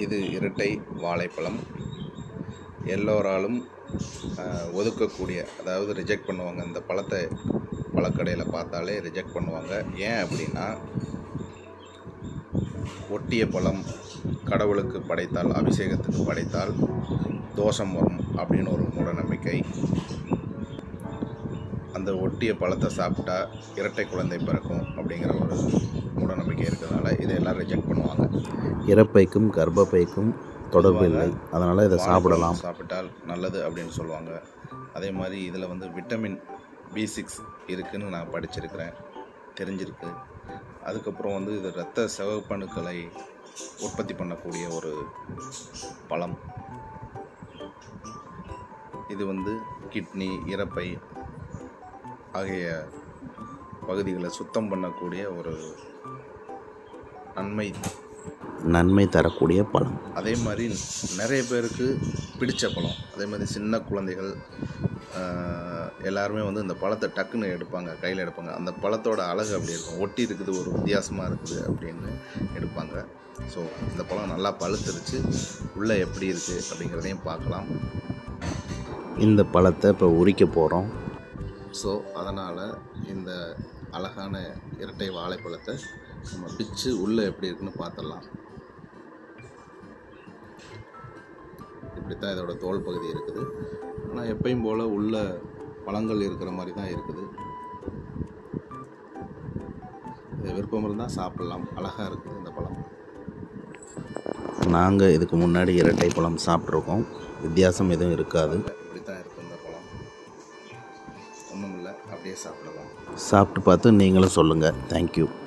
இது இரட்டை வாழைப்பழம். எல்லோராலும் ஒதுக்கக்கூடிய, அதாவது ரிஜெக்ட் பண்ணுவாங்க. இந்த பழத்தை பழக்கடையில் பார்த்தாலே ரிஜெக்ட் பண்ணுவாங்க. ஏன் அப்படின்னா, ஒட்டிய பழம் கடவுளுக்கு படைத்தால், அபிஷேகத்துக்கு படைத்தால் தோஷம் வரும் அப்படின்னு ஒரு மூடநம்பிக்கை. அந்த ஒட்டிய பழத்தை சாப்பிட்டா இரட்டை குழந்தை பிறக்கும் அப்படிங்கிற ஒரு மூடநம்பிக்கை இருக்கிறதுனால இதை எல்லாம் ரிஜெக்ட் பண்ணுவாங்க. இறப்பைக்கும் கர்ப்பப்பைக்கும் தொடர்பு இல்லை, அதனால் இதை சாப்பிட்டால் நல்லது அப்படின்னு சொல்லுவாங்க. அதே மாதிரி இதில் வந்து விட்டமின் B6 இருக்குதுன்னு நான் படிச்சிருக்கிறேன், தெரிஞ்சிருக்கு. அதுக்கப்புறம் வந்து இது இரத்த சிவப்பணுக்களை உற்பத்தி பண்ணக்கூடிய ஒரு பழம். இது வந்து கிட்னி, இறப்பை ஆகிய பகுதிகளை சுத்தம் பண்ணக்கூடிய ஒரு நன்மை தரக்கூடிய பழம். அதே மாதிரி நிறைய பேருக்கு பிடிச்ச பழம். அதே மாதிரி சின்ன குழந்தைகள் எல்லாருமே வந்து இந்த பழத்தை டக்குன்னு எடுப்பாங்க, கையில் எடுப்பாங்க. அந்த பழத்தோட அழகு அப்படி இருக்கும், ஒட்டி இருக்குது, ஒரு வித்தியாசமாக இருக்குது அப்படின்னு எடுப்பாங்க. ஸோ இந்த பழம் நல்லா பழுத்துருச்சு, உள்ளே எப்படி இருக்குது அப்படிங்கிறதையும் பார்க்கலாம். இந்த பழத்தை இப்போ உரிக்க போகிறோம். ஸோ அதனால் இந்த அழகான இரட்டை வாழைப்பழத்தை நம்ம பிச்சு உள்ளே எப்படி இருக்குன்னு பார்த்துடலாம். இப்படி தான் இதோட தோல் பகுதி இருக்குது. ஆனால் எப்பயும் போல் உள்ள பழங்கள் இருக்கிற மாதிரி தான் இருக்குது. இது விருப்பம் இருந்தால் சாப்பிட்லாம், அழகாக இருக்குது இந்த பழம். நாங்கள் இதுக்கு முன்னாடி இரட்டை பழம் சாப்பிட்ருக்கோம், வித்தியாசம் எதுவும் இருக்காது. இப்படி தான் இருக்குது இந்த பழம், ஒன்றும் இல்லை, அப்படியே சாப்பிடலாம். சாப்பிட்டு பார்த்து நீங்களும் சொல்லுங்கள். தேங்க்யூ.